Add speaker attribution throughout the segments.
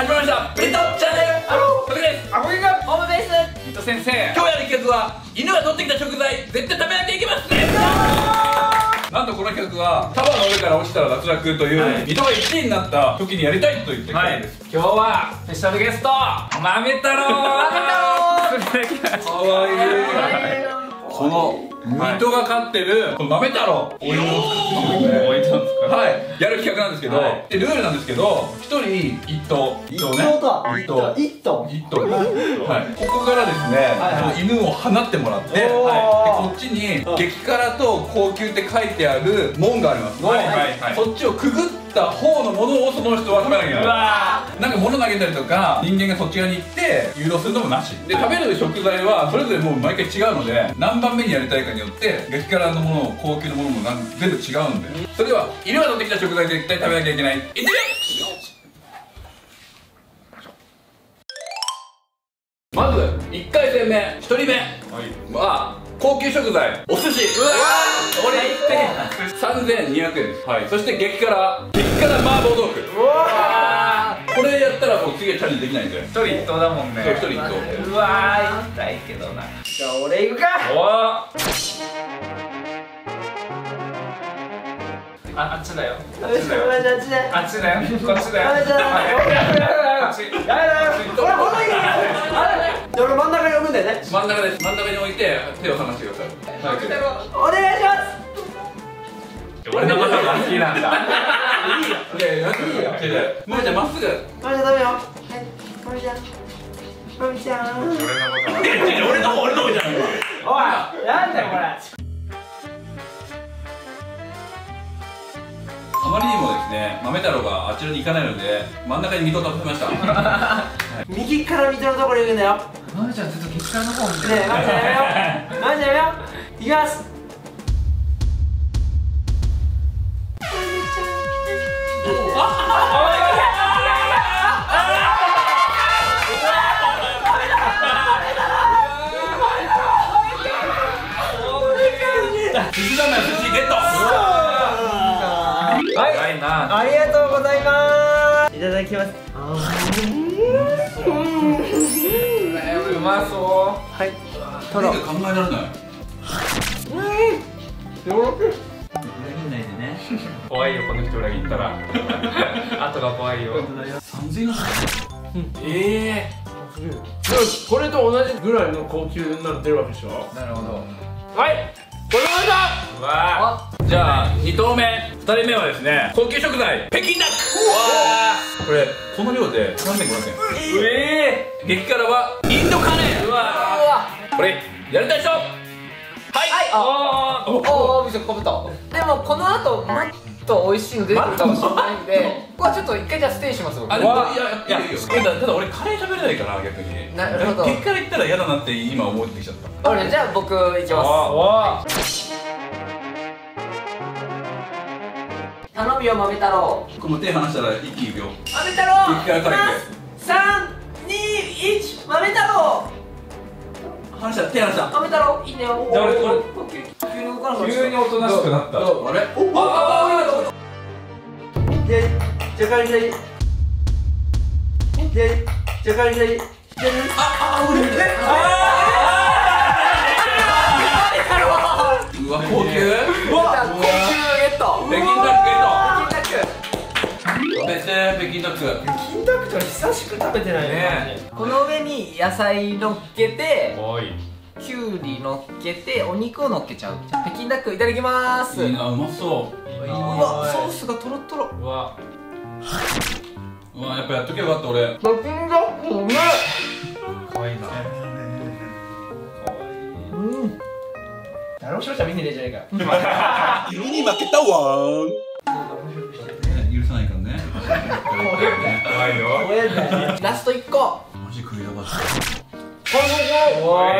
Speaker 1: 始まりましたミトチャンネル。トキです。
Speaker 2: あこれが
Speaker 3: ホームベース
Speaker 2: ミト先生。
Speaker 1: 今日やる企画は犬が取ってきた食材絶対食べなきゃいけません。なんとこの企画はタワーの上から落ちたら脱落という水戸が1位になった時にやりたいと言って企画です。
Speaker 2: 今日はスペシャルゲスト豆太郎。
Speaker 1: かわいい。この水戸が飼ってるこの豆太郎お芋を作ってくれるんで、はい、やる企画なんですけど、でルールなんですけど、1人1頭ね、1頭、はい、ここからですね、犬を放ってもらって、でこっちに激辛と高級って書いてある門があります。そっちをくぐった方のものをその人は食べなきゃいけない。なんか物投げたりとか人間がそっち側に行って誘導するのもなしで、食べる食材はそれぞれもう毎回違うので、何番目にやりたいかによって激辛のもの、高級のものも全部違うんで、それでは犬が取ってきた食材絶対食べなきゃいけない。いってみよう。まず1回戦目、1人目は高級食材お寿司。うわー、俺3200円です。はい、そして激辛麻婆豆腐。うわー、これやったらもう次はチャレンジできないんで、
Speaker 2: 一人一頭だもんね。
Speaker 1: 1人1頭。
Speaker 2: うわー、行きたいけどな。
Speaker 3: じゃあ俺行くか。
Speaker 2: あっちだよ。
Speaker 3: あっちだよ。
Speaker 2: あっちだよ。こっちだよ。
Speaker 3: 俺真ん中に置くんだよね。
Speaker 1: 真ん中です。真ん中に置いて手を離してください。
Speaker 3: お願いします。
Speaker 2: 俺のことが好きなんだ。
Speaker 3: いいよ。
Speaker 1: もうじゃあまっすぐ。
Speaker 3: まるちゃんダメよ。はい、まるちゃん。まるちゃん。
Speaker 1: 俺の方じゃん。
Speaker 3: おい、なんだよこれ。
Speaker 1: あまりにもですね、豆太郎があちらに行かないので真ん中に水戸を食べました。
Speaker 3: 右から見てるところ行くんだよ。
Speaker 2: まるちゃんずっと激辛の方見てる。
Speaker 3: ねえ、まるちゃんやめよう。まるちゃんやめよう。行きます。
Speaker 1: 寿司だめ、寿司ゲット。
Speaker 3: はい、ありがとうございます。いただきます。
Speaker 2: うまそう。
Speaker 3: はい、
Speaker 1: トロ考えられない。
Speaker 2: 怖いよこの人裏切ったら。後が怖いよ。
Speaker 1: 3000円。
Speaker 4: これと同じぐらいの高級なの出るわけでしょ。
Speaker 2: なるほど。
Speaker 4: はい、これまだ。
Speaker 2: うわ
Speaker 1: じゃあ2投目、2人目はですね、高級食材北京ダック。これこの量で3500円。激辛はインドカレー。これやりたい人。はい。
Speaker 3: おお、見せかぶった。でもこの後もっと美味しいの出てくるかもしれないんで、ここはちょっと一回じゃあステイします。僕。
Speaker 1: あ、でもいやいいよ。ただ俺カレー食べれないから逆に。
Speaker 3: なるほど。
Speaker 1: 激辛行ったら嫌だなって今思ってきちゃった。
Speaker 3: 俺じゃあ僕行きます。頼むよ豆太郎。
Speaker 1: この手離したら一気にいくよ。
Speaker 3: 豆太郎。
Speaker 1: 激辛カレー。
Speaker 3: 3、2、1、豆太郎。
Speaker 1: 離した、手離した。
Speaker 3: 豆太郎、いいねよ。
Speaker 2: じゃあ俺
Speaker 3: 急に動かなかった。
Speaker 2: 急におとなしくなった。
Speaker 1: あれ？
Speaker 3: じゃがりじゃり。じゃがりじゃり。
Speaker 1: うわ、高級。
Speaker 3: 高級ゲット。
Speaker 1: 北京ダックゲット。
Speaker 3: 北京ダック。
Speaker 1: 食べて北京ダック。
Speaker 4: 北京ダックと久しく食べてないね。
Speaker 3: この上に野菜乗っけて、
Speaker 2: おい。
Speaker 3: きゅうり乗っけて、お肉を乗っけちゃう。じゃあ北京ダックいただきまーす。
Speaker 1: いいな、うまそう。
Speaker 3: うわ、ソースがとろとろ。
Speaker 2: うわ。
Speaker 1: うわ、やっぱやっとけばよかった俺。
Speaker 3: 北京ダックうめえ。
Speaker 2: 可愛いな。
Speaker 4: 誰も勝者見てねえじゃねえか。
Speaker 1: 犬に負けたわー。許さないからね。
Speaker 2: 怖いよ。
Speaker 3: ラスト1個。
Speaker 1: マジ食いやがった。
Speaker 2: おい。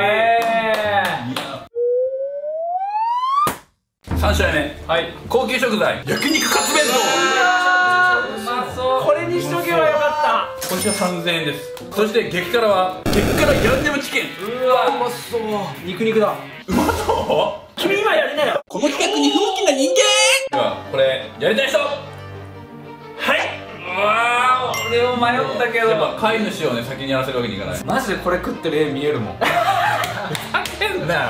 Speaker 1: 3試合目。
Speaker 2: はい。
Speaker 1: 高級食材焼肉カツ弁
Speaker 2: うまそう。
Speaker 4: これにしとけばよかっ
Speaker 1: 当。こちら3000円です。そして激辛は激辛ヤンニョムチキン。
Speaker 2: うわ。
Speaker 4: た。うまそう。肉肉だ。
Speaker 1: うまそう。
Speaker 4: 君今やりなよ。
Speaker 1: この企画に不向きな人間。ではこれやりたい人。
Speaker 4: はい。
Speaker 2: わー、俺も迷ったけど、
Speaker 1: やっぱ飼い主をね先にやらせるわけにいかない。
Speaker 2: マジでこれ食ってる絵見えるもん。
Speaker 1: 変だよ。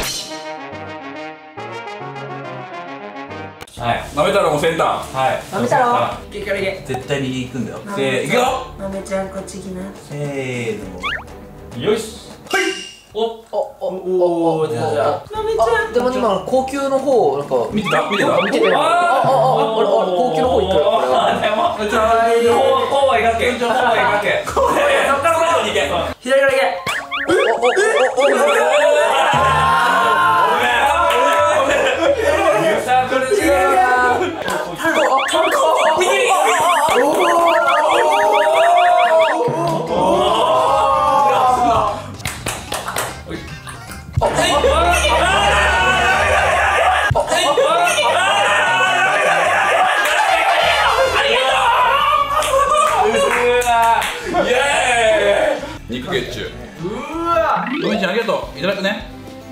Speaker 2: はい、
Speaker 1: 豆太郎もセンター。
Speaker 2: はい、
Speaker 3: 豆太郎
Speaker 2: いけいけ
Speaker 1: 絶対右行くんだよ。せー、いくよ。
Speaker 5: 豆ちゃんこっち来な。
Speaker 1: せーの。
Speaker 2: よし、はい、お
Speaker 4: おー、じゃあ
Speaker 5: 豆ちゃん。
Speaker 3: でも今高級の方なんか
Speaker 1: 見てた見てた。
Speaker 3: 見ててる。俺高級の方行くよ。これは
Speaker 2: でもこうは描け、こうは描け、そっから外に行け、左から行け。さあこれ違う。
Speaker 1: イエーイ。肉月中。
Speaker 4: うわ
Speaker 1: ごめんちゃんありがとう。いただくね。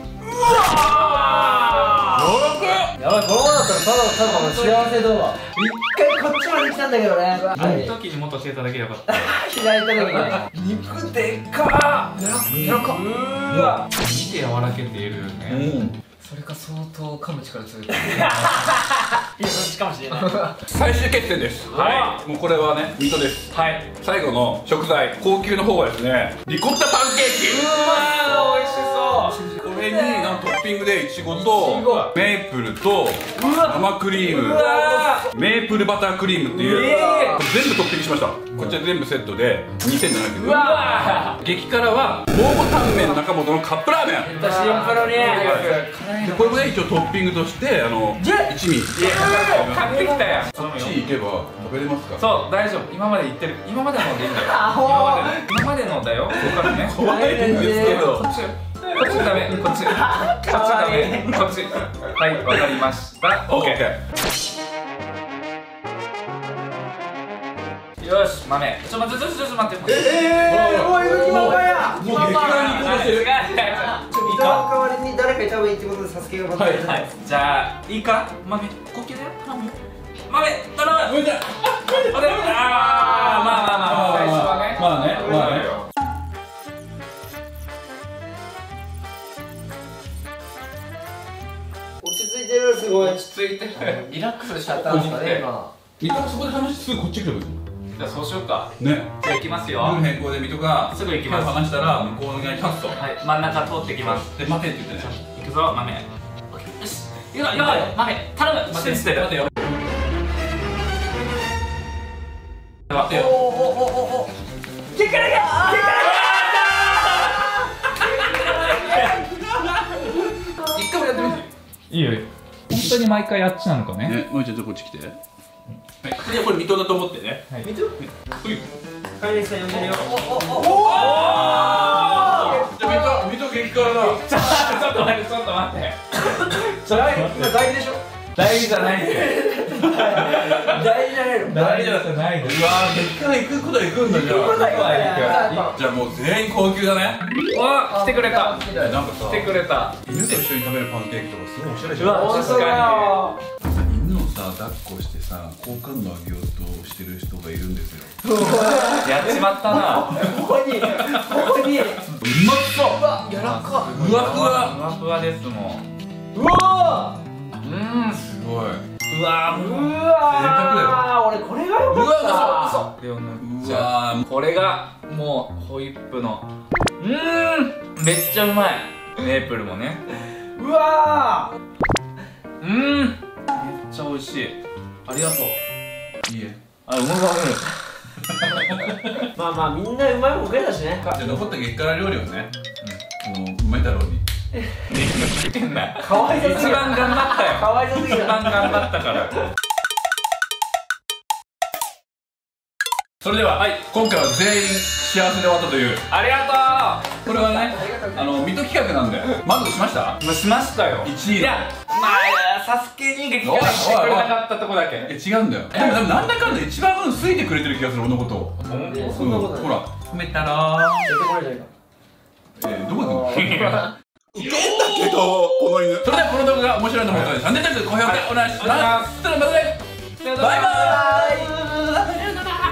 Speaker 3: やばい、このままだったらただの幸せ動画。一回こっちまで来たんだけどね。
Speaker 2: あの時にもっと教えただけよかった。
Speaker 3: 左手の時に
Speaker 4: 肉でっか
Speaker 3: やらか
Speaker 4: うわ
Speaker 2: 見て柔らけているよね。
Speaker 1: うん。
Speaker 3: それか相当噛む力強い。いや、そっちかもしれない。
Speaker 1: 最終決戦です。
Speaker 2: は
Speaker 1: もうこれはね、ミートです。
Speaker 2: はい。
Speaker 1: 最後の食材、高級の方はですね、リコッタパンケーキ。
Speaker 2: わー、美味しそう。
Speaker 1: これになんかトッピングでいちごとメープルと生クリーム、メープルバタークリームっていう、これ全部トッピングしました。こちら全部セットで2700円。
Speaker 2: うわ
Speaker 1: 激辛は蒙古タンメン中本のカップラーメン。
Speaker 4: シンプルに
Speaker 1: でこれもね一応トッピングとして一味
Speaker 2: 買ってきたやん。
Speaker 1: こっち行けば食べれますか。
Speaker 2: そう、大丈夫。今まで言ってる。今までのでいいんだよ。今までのだよ。ここからね。
Speaker 1: 怖いんですけど。
Speaker 2: こっちダメ。こっちダメ。こっち。はい、わかりました。オッケー。よし、豆。ちょっと待って。
Speaker 4: もう今かや
Speaker 1: もう激辛に行こうとしてる。
Speaker 5: 歌の代わりに誰かいた方がいいってことでサスケがまた
Speaker 1: はい
Speaker 5: やる。
Speaker 2: はい、じゃあいいか、豆。高級だよ。頼むよ。豆、頼む。
Speaker 1: ごめんなさい。
Speaker 2: まあ最初はね。
Speaker 1: まあね。
Speaker 5: 落ち着いてる、すごい。
Speaker 2: 落ち着いてる。
Speaker 3: リラックスしちゃったんですかね、今。
Speaker 1: 水戸がそこで話してすぐこっち来る
Speaker 2: じゃあそうしようか。
Speaker 1: ね。
Speaker 2: じゃあ行きますよ。
Speaker 1: ルール変更で水戸が
Speaker 2: すぐ行きます
Speaker 1: 話したら向こうがチャンスと。
Speaker 2: はい、真ん中通ってきます。
Speaker 1: で待てって言ってね。
Speaker 2: 行くぞ、豆。よし、行くぞ、豆。頼む。信じてる。
Speaker 1: 待てよ。
Speaker 2: 待てよ。
Speaker 1: 一回もやってみて。
Speaker 2: いいよ。本当に毎回あっちなのかね。
Speaker 1: ね、もうちょっとこっち来て。はい。でこれ水戸だと思ってね。
Speaker 5: 見てよ。飼い主さん呼んでるよ。
Speaker 1: じゃあ水戸激辛だ。
Speaker 2: ちょっと待って。
Speaker 5: 今大でしょ。
Speaker 2: 大事じゃないで。
Speaker 5: 大じゃないの。
Speaker 2: 大事じゃないで。
Speaker 1: うわー、激辛行くことは行くんだじゃあ。じゃあもう全員高級だね。
Speaker 2: わ、来てくれた。
Speaker 1: なんかさ、
Speaker 2: 来てくれた。
Speaker 1: 犬と一緒に食べるパンケーキとかすごいおしゃれじ
Speaker 2: うわ、
Speaker 1: ゃん。
Speaker 2: 確か
Speaker 1: 犬をさ抱っこしてさ好感度上げようとしてる人がいるんですよ。
Speaker 2: に。やっちまったな。
Speaker 5: ここに。
Speaker 1: うまそう。
Speaker 3: 柔らか。
Speaker 1: ふわふ
Speaker 2: ふ
Speaker 1: わ。
Speaker 2: わふわですもん。
Speaker 5: うわ
Speaker 1: すごい。
Speaker 2: うわ
Speaker 5: ー。う
Speaker 1: 贅沢だよ。
Speaker 5: わー。俺これがよかった。
Speaker 2: これを塗っ
Speaker 1: う
Speaker 2: ちゃ
Speaker 1: わー。
Speaker 2: う。これがもうホイップのめっちゃうまい。メープルもね。
Speaker 5: うわ
Speaker 2: めっちゃ美味しい。ありがとう。
Speaker 1: いいえ。
Speaker 2: あ、うま
Speaker 5: ー。まあまあみんなうまいもん食えたしね。
Speaker 1: じゃあ残った激辛料理をね、うまい太郎に。
Speaker 2: い。変な。
Speaker 5: かわいそうすぎる。
Speaker 2: 一番頑張ったよ。
Speaker 5: かわいそうすぎる。
Speaker 2: 一番頑張ったから。
Speaker 1: それでは、今回は全員幸せで終わったという。
Speaker 2: ありが
Speaker 1: これはね、水戸企画なんで満足しました
Speaker 2: とう。しましたよ。
Speaker 1: 1位
Speaker 2: いや、まあ、サスケに激辛してくれなかったとこだけ。
Speaker 1: 違うんだよ。でもなんだかんだ一番好いてくれてる気がする俺のことを。
Speaker 5: そんなことない。
Speaker 1: ほら、褒めたら
Speaker 5: 出てこないじゃないか。
Speaker 1: どこ行くの？ウケんだけどこの犬。それではこの動画が面白いと思ったのでチャンネル登録高評価お願いします。それではまたね。バイバーイ。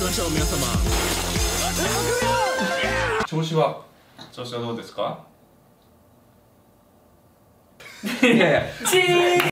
Speaker 1: 調子はどうですか？いやいや